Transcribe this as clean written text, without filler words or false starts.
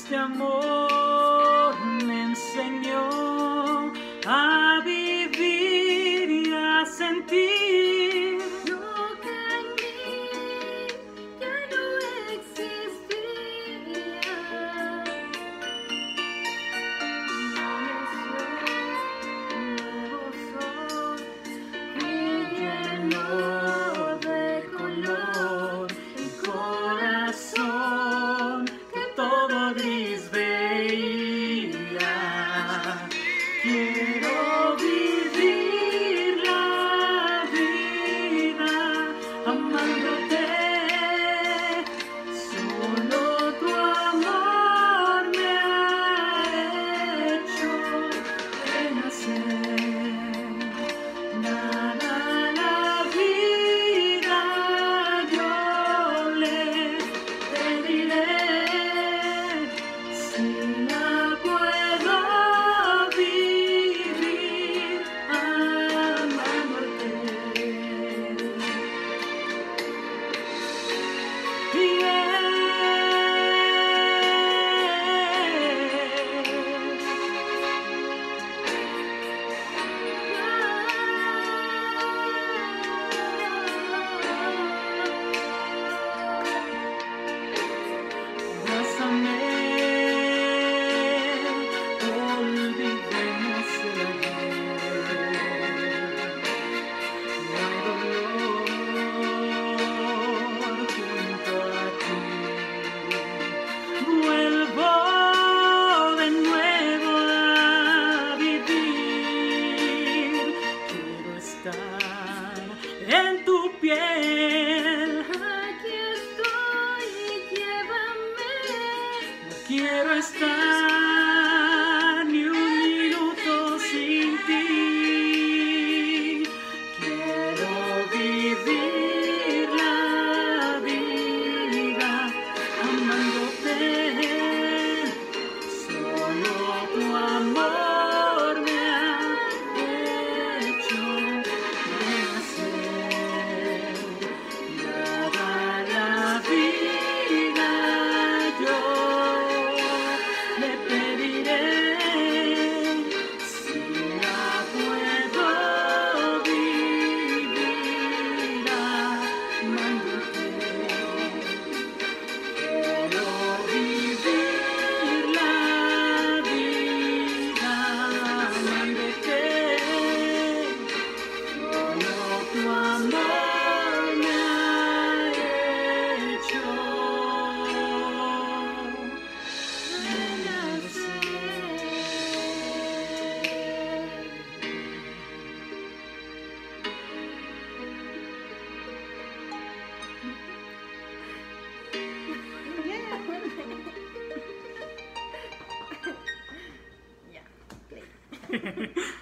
este amor me enseñó a vivir y a sentir lo que en mí ya no existía. Nuevo sol, fui lleno de color, mi corazón que todo gris veía. Quiero vivir la vida amándote, solo tu amor me ha hecho renacer. Nada la vida yo le pediré, si la puedo vivir amándote. Abrázame, olvidemos el ayer. No hay dolor junto a ti. Vuelvo de nuevo a vivir. Quiero estar en tu piel. Aquí estoy, llévame. No quiero estar ni un minuto sin ti. Quiero vivir la vida amándote, solo tu amor me ha hecho renacer. Nada la vida yo le pediré, si la puedo vivir amándote. Quiero vivir la vida amándote, solo tu amor me ha hecho renacer. Ya, play.